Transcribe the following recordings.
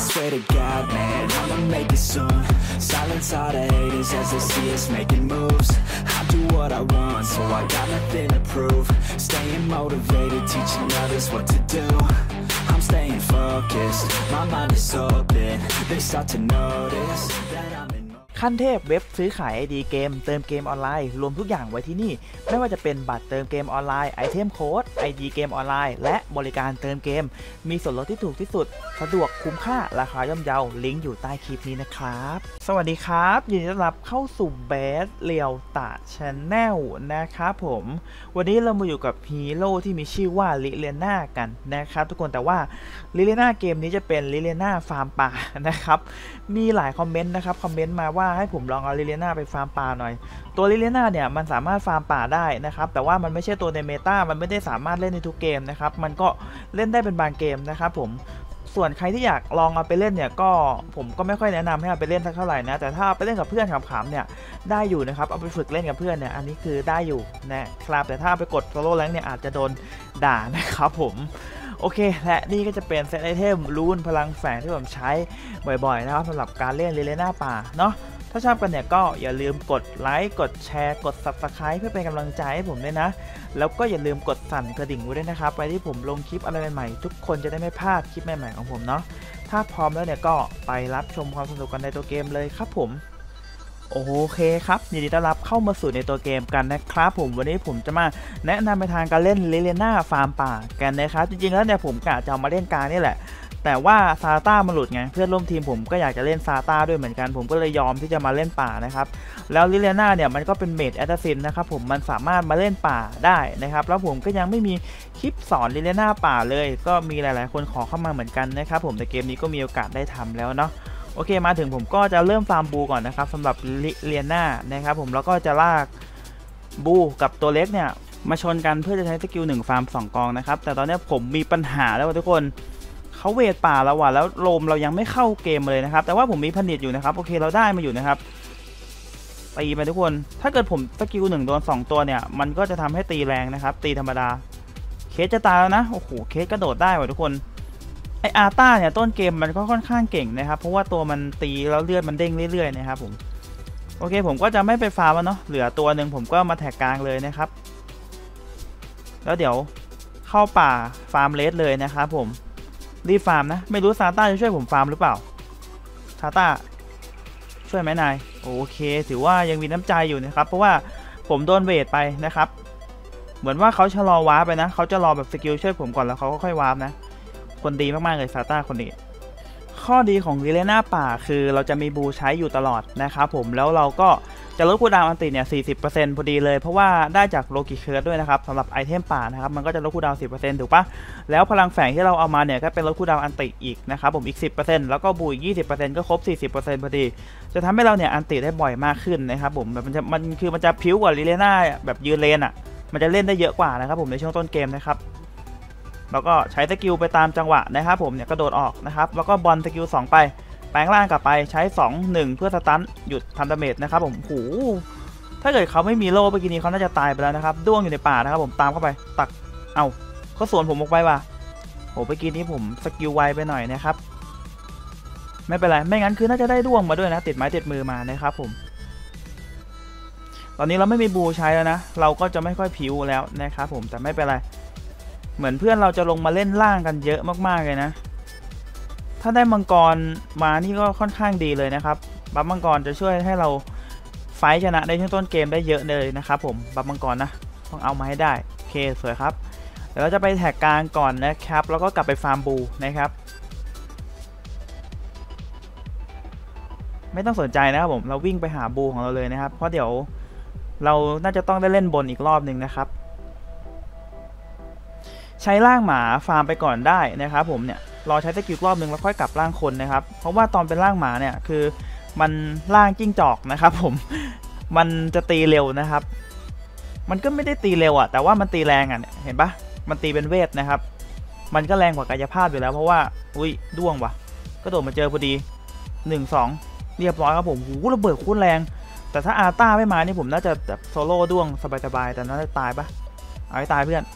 swear to God, man, I'ma make it soon. Silence all the haters as they see us making moves. I do what I want, so I got nothing to prove. Staying motivated, teaching others what to do. I'm staying focused, my mind is open. They start to notice that I'm in. ขั้นเทพเว็บซื้อขาย ID เกมเติมเกมออนไลน์รวมทุกอย่างไว้ที่นี่ไม่ว่าจะเป็นบัตรเติมเกมออนไลน์ไอเทมโค้ด ID เกมออนไลน์และบริการเติมเกมมีส่วนลดที่ถูกที่สุดสะดวกคุ้มค่าราคาย่อมเยาลิงก์อยู่ใต้คลิปนี้นะครับสวัสดีครับยินดีต้อนรับเข้าสู่เบสเรียวตาชแนลนะครับผมวันนี้เรามาอยู่กับฮีโร่ที่มีชื่อว่าลิเลน่ากันนะครับทุกคนแต่ว่าลิเลน่าเกมนี้จะเป็นลิเลน่าฟาร์มป่านะครับมีหลายคอมเมนต์นะครับคอมเมนต์มาว่าให้ผมลองเอาลิเลน่าไปฟาร์มป่าหน่อยตัวลิเลน่าเนี่ยมันสามารถฟาร์มป่าได้นะครับแต่ว่ามันไม่ใช่ตัวในเมตามันไม่ได้สามารถเล่นในทุกเกมนะครับมันก็เล่นได้เป็นบางเกมนะครับผมส่วนใครที่อยากลองเอาไปเล่นเนี่ยก็ผมก็ไม่ค่อยแนะนำให้เอาไปเล่นสักเท่าไหร่นะแต่ถ้าไปเล่นกับเพื่อนขำๆเนี่ยได้อยู่นะครับเอาไปฝึกเล่นกับเพื่อนเนี่ยอันนี้คือได้อยู่นะครับแต่ถ้าไปกดโซโล่แรงเนี่ยอาจจะโดนด่านะครับผมโอเคและนี่ก็จะเป็นเซตไอเทมรูนพลังแฝงที่ผมใช้บ่อยๆนะครับสำหรับการเล่นลิเลน่าป่าเนาะถ้าชอบกันเนี่ยก็อย่าลืมกดไลค์กดแชร์กด Subscribe เพื่อเป็นกำลังใจให้ผมด้วยนะแล้วก็อย่าลืมกดสั่นกระดิ่งไว้ด้วยนะครับไปที่ผมลงคลิปอะไรใหม่ๆทุกคนจะได้ไม่พลาดคลิปใหม่ๆของผมเนาะถ้าพร้อมแล้วเนี่ยก็ไปรับชมความสนุกกันในตัวเกมเลยครับผมโอเคครับยินดีต้อนรับเข้ามาสู่ในตัวเกมกันนะครับผมวันนี้ผมจะมาแนะนำไปทางการเล่นลิเลน่าฟาร์มป่ากันนะครับจริงๆแล้วเนี่ยผมกะจะเอามาเล่นกลางนี่แหละแต่ว่าซาต้ามาหลุดไงเพื่อนร่วมทีมผมก็อยากจะเล่นซาต้าด้วยเหมือนกันผมก็เลยยอมที่จะมาเล่นป่านะครับแล้วลิเลน่าเนี่ยมันก็เป็นเมจแอสซัสซินนะครับผมมันสามารถมาเล่นป่าได้นะครับแล้วผมก็ยังไม่มีคลิปสอนลิเลน่าป่าเลยก็มีหลายๆคนขอเข้ามาเหมือนกันนะครับผมแต่เกมนี้ก็มีโอกาสได้ทำแล้วเนาะโอเคมาถึงผมก็จะเริ่มฟาร์มบูก่อนนะครับสำหรับลิเลน่านะครับผมแล้วก็จะลากบูกับตัวเล็กเนี่ยมาชนกันเพื่อจะใช้สกิล1ฟาร์ม2กองนะครับแต่ตอนนี้ผมมีปัญหาแล้วทุกคนเขาเวทป่าแล้วว่ะแล้วโลมเรายังไม่เข้าเกมเลยนะครับแต่ว่าผมมีผลิตอยู่นะครับโอเคเราได้มาอยู่นะครับตีไปทุกคนถ้าเกิดผมสกิล1โดน2ตัวเนี่ยมันก็จะทำให้ตีแรงนะครับตีธรรมดาเคสจะตายแล้วนะโอ้โหเคสกระโดดได้ว่ะทุกคนไออาร์ต้าเนี่ยต้นเกมมันก็ค่อนข้างเก่งนะครับเพราะว่าตัวมันตีแล้วเลือดมันเด้งเรื่อยๆนะครับผมโอเคผมก็จะไม่ไปฟาร์มแล้วเนาะเหลือตัวหนึ่งผมก็มาแท็กกลางเลยนะครับแล้วเดี๋ยวเข้าป่าฟาร์มเลสเลยนะครับผมรีฟาร์มนะไม่รู้ซาต้าจะช่วยผมฟาร์มหรือเปล่าซาต้าช่วยไหมนายโอเคถือว่ายังมีน้ำใจอยู่นะครับเพราะว่าผมโดนเวทไปนะครับเหมือนว่าเขาชะลอวาร์ปไปนะเขาจะรอแบบสกิลช่วยผมก่อนแล้วเขาก็ค่อยวาร์ปนะคนดีมากๆเลยซาต้าคนนี้ข้อดีของลิเลน่าป่าคือเราจะมีบูใช้อยู่ตลอดนะครับผมแล้วเราก็จะลดคูลดาวน์อันติเนี่ย 40% พอดีเลยเพราะว่าได้จากโลกิเคิร์ดด้วยนะครับสำหรับไอเทมป่านะครับมันก็จะลดคูลดาวน์ 10% ถูกปะแล้วพลังแฝงที่เราเอามาเนี่ยก็เป็นลดคูลดาวน์อันติอีกนะครับผมอีก 10% แล้วก็บูอีก 20% ก็ครบ 40% พอดีจะทำให้เราเนี่ยอันติได้บ่อยมากขึ้นนะครับผมแบบมันจะพิ้วกว่าลิเลน่าแบบยืนเลนอ่ะมันจะเล่นได้เยอะกว่านะครับผมในช่วงต้นเกมนะครับแล้วก็ใช้สกิลไปตามจังหวะนะครับผมเนี่ยกระโดดออกนะครับแล้วก็บอลสกิล2ไปแปลงร่างกลับไปใช้ 2-1 เพื่อสตันหยุดทำดาเมจนะครับผมโหถ้าเกิดเขาไม่มีโล่เมื่อกี้นี้เขาน่าจะตายไปแล้วนะครับด้วงอยู่ในป่านะครับผมตามเข้าไปตักเอาเขาสวนผมออกไปว่ะโหเมื่อกี้นี้ผมสกิลไวไปหน่อยนะครับไม่เป็นไรไม่งั้นคือน่าจะได้ด้วงมาด้วยนะติดไม้ติดมือมานะครับผมตอนนี้เราไม่มีบูใช้แล้วนะเราก็จะไม่ค่อยผิวแล้วนะครับผมแต่ไม่เป็นไรเหมือนเพื่อนเราจะลงมาเล่นล่างกันเยอะมากๆเลยนะถ้าได้มังกรมานี่ก็ค่อนข้างดีเลยนะครับบัฟมังกรจะช่วยให้เราไฟชนะในช่วงต้นเกมได้เยอะเลยนะครับผมบัฟมังกรนะต้องเอามาให้ได้โอเคสวยครับเดี๋ยวเราจะไปแท็กกลางก่อนนะครับแล้วก็กลับไปฟาร์มบูนะครับไม่ต้องสนใจนะครับผมเราวิ่งไปหาบูของเราเลยนะครับเพราะเดี๋ยวเราน่าจะต้องได้เล่นบนอีกรอบหนึ่งนะครับใช้ร่างหมาฟาร์มไปก่อนได้นะครับผมเนี่ยรอใช้สกิลรอบนึงแล้วค่อยกลับร่างคนนะครับเพราะว่าตอนเป็นร่างหมาเนี่ยคือมันร่างจิ้งจอกนะครับผมมันจะตีเร็วนะครับมันก็ไม่ได้ตีเร็วอ่ะแต่ว่ามันตีแรงอ่ะเห็นปะมันตีเป็นเวทนะครับมันก็แรงกว่ากายภาพอยู่แล้วเพราะว่าอุ้ยด้วงว่ะก็โดดมาเจอพอดี1-2เรียบร้อยครับผมหูระเบิดโคตรแรงแต่ถ้าอาร์ต้าไม่มานี่ผมน่าจะแบบโซโล่ด้วงสบายๆแต่น่าจะตายปะเอาให้ตายเพื่อน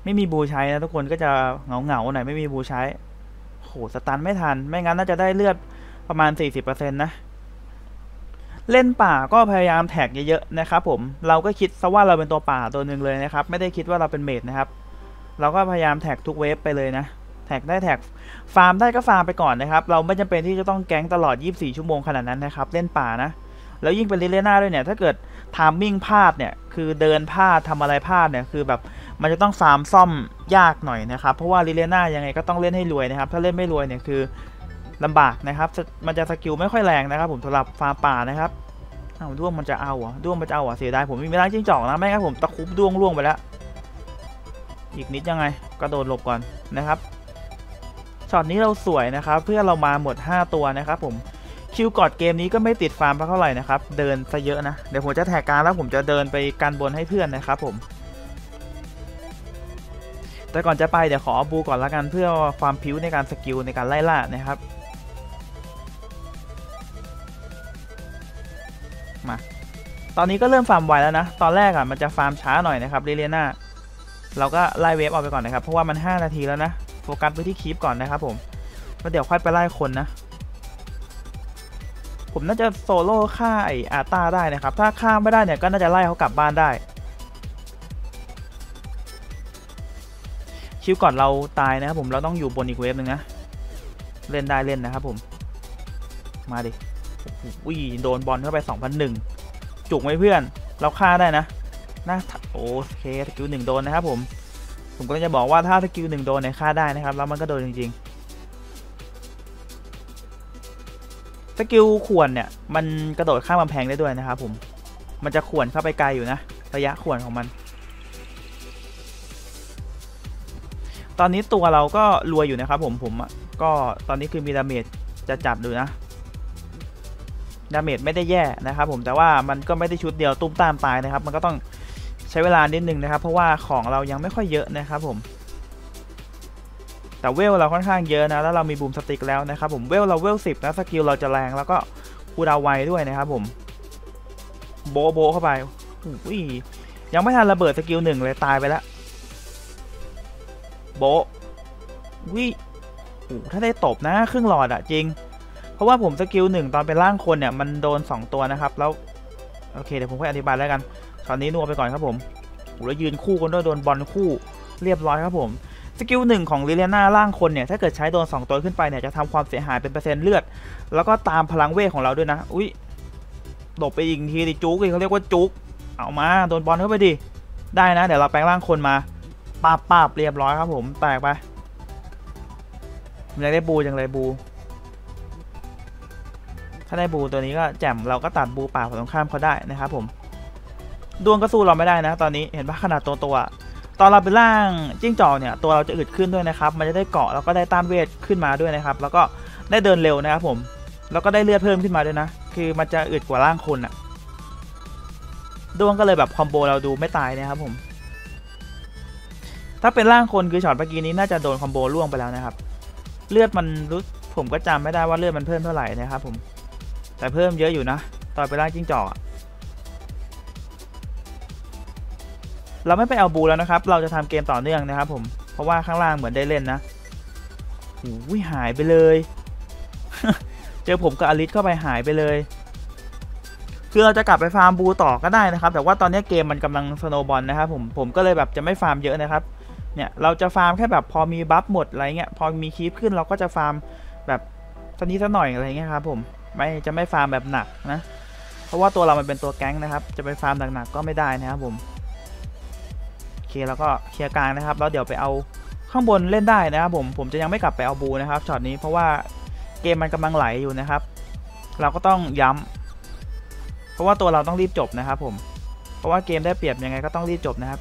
ไม่มีบูใช้นะทุกคนก็จะเหงาหน่อยไม่มีบูใช้โหสตันไม่ทันไม่งั้นน่าจะได้เลือดประมาณ 40% นะเล่นป่าก็พยายามแท็กเยอะๆนะครับผมเราก็คิดซะว่าเราเป็นตัวป่าตัวหนึ่งเลยนะครับไม่ได้คิดว่าเราเป็นเมจนะครับเราก็พยายามแท็กทุกเวฟไปเลยนะแท็กได้แท็กฟาร์มได้ก็ฟาร์มไปก่อนนะครับเราไม่จำเป็นที่จะต้องแก๊งตลอด24 ชั่วโมงขนาดนั้นนะครับเล่นป่านะแล้วยิ่งเป็นลิเลน่าด้วยเนี่ยถ้าเกิดไทามมิ่งพลาดเนี่ยคือเดินพลาดทำอะไรพลาดเนี่ยคือแบบมันจะต้องฟาร์มซ่อมยากหน่อยนะครับเพราะว่าลิเลน่ายังไงก็ต้องเล่นให้รวยนะครับถ้าเล่นไม่รวยเนี่ยคือลำบากนะครับมันจะสกิลไม่ค่อยแรงนะครับผมสำหรับฟาร์มป่านะครับด้วงมันจะเอาด้วงมันจะเอาเสียดายผมมีเวลาจิ้งจอกนะไม่งั้นผมตะคุบด้วงล่วงไปแล้วอีกนิดยังไงกระโดดหลบก่อนนะครับช็อตนี้เราสวยนะครับเพื่อเรามาหมด5ตัวนะครับผมคิวกอดเกมนี้ก็ไม่ติดฟาร์มเท่าไหร่นะครับเดินซะเยอะนะเดี๋ยวผมจะแท็กการแล้วผมจะเดินไปกันบนให้เพื่อนนะครับผมแต่ก่อนจะไปเดี๋ยวขอบูก่อนละกันเพื่อความพิ้วในการสกิลในการไล่ล่านะครับมาตอนนี้ก็เริ่มฟาร์มไวแล้วนะตอนแรกมันจะฟาร์มช้าหน่อยนะครับเรเลียนาเราก็ไล่เวฟออกไปก่อนนะครับเพราะว่ามัน5 นาทีแล้วนะโฟกัสไปที่คีปก่อนนะครับผมแล้วเดี๋ยวค่อยไปไล่คนนะผมน่าจะโซโล่ฆ่าไออาร์ตาได้นะครับถ้าฆ่าไม่ได้เนี่ยก็น่าจะไล่เขากลับบ้านได้คิวก่อนเราตายนะครับผมเราต้องอยู่บนอีกเวฟหนึ่งนะเล่นได้เล่นนะครับผมมาดิวิ่งโดนบอลเข้าไป 2001 จุกไหมเพื่อนเราฆ่าได้นะโอเคสกิล1โดนนะครับผมก็จะบอกว่าถ้าสกิล1โดนเนี่ยฆ่าได้นะครับแล้วมันก็โดนจริงๆสกิลข่วนเนี่ยมันกระโดดข้ามกำแพงได้ด้วยนะครับผมมันจะข่วนเข้าไปไกลอยู่นะระยะข่วนของมันตอนนี้ตัวเราก็รวยอยู่นะครับผมก็ตอนนี้คือมีดาเมจจะจับดูนะดาเมจไม่ได้แย่นะครับผมแต่ว่ามันก็ไม่ได้ชุดเดียวตุ้มตามตายนะครับมันก็ต้องใช้เวลานิดนึงนะครับเพราะว่าของเรายังไม่ค่อยเยอะนะครับผมแต่เวลเราค่อนข้างเยอะนะแล้วเรามีบูมสติ๊กแล้วนะครับผมเวลเราเวล10นะสกิลเราจะแรงแล้วก็คูลดาวน์ไวด้วยนะครับผมโบเข้าไปอุ้ยยังไม่ทันระเบิดสกิล1เลยตายไปแล้วโบวิถ้าได้ตบนะครึ่งหลอดจริงเพราะว่าผมสกิล1ตอนเป็นร่างคนเนี่ยมันโดน2ตัวนะครับแล้วโอเคเดี๋ยวผมค่อยอธิบายแล้วกันตอนนี้นัวไปก่อนครับผมแล้วยืนคู่กันด้วยโดนบอลคู่เรียบร้อยครับผมสกิล1ของลิเลียนาร่างคนเนี่ยถ้าเกิดใช้โดน2ตัวขึ้นไปเนี่ยจะทำความเสียหายเป็นเปอร์เซ็นต์เลือดแล้วก็ตามพลังเวทของเราด้วยนะอุ้ยหลบไปอีกทีดิจุกเขาเรียกว่าจุกเอามาโดนบอลเข้าไปดิได้นะเดี๋ยวเราแปลงร่างคนมาปาบเรียบร้อยครับผมแตกไปอยากได้บูจังเลยบูถ้าได้บูตัวนี้ก็แจ่มเราก็ตัดบูป่าฝั่งตรงข้ามเขาได้นะครับผมดวงก็สู้เราไม่ได้นะตอนนี้เห็นปะขนาดตัวตอนเราเป็นร่างจิ้งจอกเนี่ยตัวเราจะอึดขึ้นด้วยนะครับมันจะได้เกาะแล้วก็ได้ต้านเวทขึ้นมาด้วยนะครับแล้วก็ได้เดินเร็วนะครับผมแล้วก็ได้เลือดเพิ่มขึ้นมาด้วยนะคือมันจะอึดกว่าร่างคนดวงก็เลยแบบคอมโบเราดูไม่ตายนะครับผมถ้าเป็นร่างคนคือช็อตเมื่อกี้นี้น่าจะโดนคอมโบล่วงไปแล้วนะครับเลือดมันผมก็จำไม่ได้ว่าเลือดมันเพิ่มเท่าไหร่นะครับผมแต่เพิ่มเยอะอยู่นะตอนไปล่างจิ้งจอกเราไม่ไปเอาบูแล้วนะครับเราจะทำเกมต่อเนื่องนะครับผมเพราะว่าข้างล่างเหมือนได้เล่นนะหูยหายไปเลย เจอผมกับอลิสเข้าไปหายไปเลยคือเราจะกลับไปฟาร์มบูต่อก็ได้นะครับแต่ว่าตอนนี้เกมมันกำลังสโนว์บอลนะครับผมก็เลยแบบจะไม่ฟาร์มเยอะนะครับเนี่ยเราจะฟาร์มแค่แบบพอมีบัฟหมดอะไรเงี้ยพอมีคีปขึ้นเราก็จะฟาร์มแบบสักนิดสักหน่อยอะไรเงี้ยครับผมจะไม่ฟาร์มแบบหนักนะเพราะว่าตัวเรามันเป็นตัวแก๊งนะครับจะไปฟาร์มหนักๆก็ไม่ได้นะครับผมโอเคแล้วก็เคลียร์กลางนะครับแล้วเดี๋ยวไปเอาข้างบนเล่นได้นะครับผมจะยังไม่กลับไปเอาบูนะครับช็อตนี้เพราะว่าเกมมันกำลังไหลอยู่นะครับเราก็ต้องย้ำเพราะว่าตัวเราต้องรีบจบนะครับผมเพราะว่าเกมได้เปรียบยังไงก็ต้องรีบจบนะครับ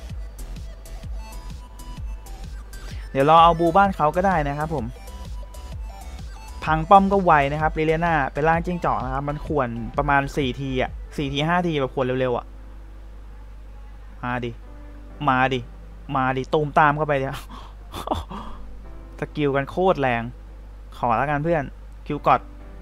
เดี๋ยวเราเอาบูบ้านเขาก็ได้นะครับผมพังป้อมก็ไวนะครับเรเลียนาเป็นร่างจิ้งจอกนะครับมันข่วนประมาณ4 ที4 ที 5 ทีแบบข่วนเร็วๆมาดิตูมตามเข้าไปเนี่ยสกิลกันโคตรแรงขอแล้วกันเพื่อนคิวกอด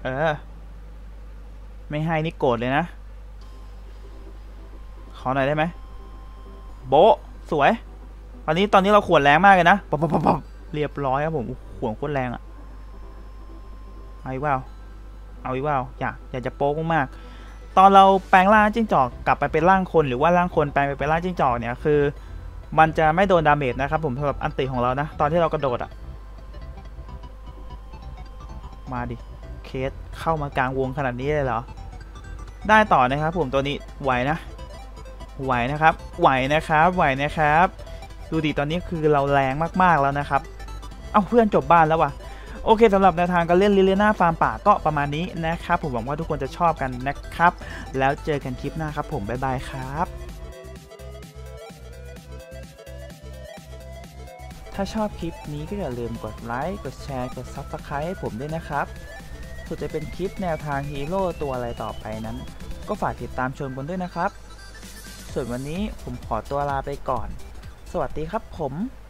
ไม่ให้นี่โกรธเลยนะขอหน่อยได้ไหมโบสวยตอนนี้เราขวนแรงมากเลยนะปั๊บเรียบร้อยครับผมขวนโคตรแรงอะเอาอีกว่าอยากจะโป๊กมากตอนเราแปลงร่างจิ้งจอกกลับไปเป็นร่างคนหรือว่าร่างคนแปลงไปเป็นร่างจิ้งจอกเนี่ยคือมันจะไม่โดนดาเมจนะครับผมสำหรับอันติของเรานะตอนที่เรากระโดดอะมาดิเคสเข้ามากลางวงขนาดนี้เลยเหรอได้ต่อนะครับผมตัวนี้ไหวนะครับดูดิตอนนี้คือเราแรงมากๆแล้วนะครับเอ้าเพื่อนจบบ้านแล้วว่ะโอเคสำหรับแนวทางการเล่นลิเลียนาฟาร์มป่าก็ประมาณนี้นะครับผมหวังว่าทุกคนจะชอบกันนะครับแล้วเจอกันคลิปหน้าครับผมบ๊ายบายครับถ้าชอบคลิปนี้ก็อย่าลืมกดไลค์กดแชร์กด Subscribe ให้ผมด้วยนะครับส่วนจะเป็นคลิปแนวทางฮีโร่ตัวอะไรต่อไปนั้นก็ฝากติดตามชมกันด้วยนะครับส่วนวันนี้ผมขอตัวลาไปก่อนสวัสดีครับผม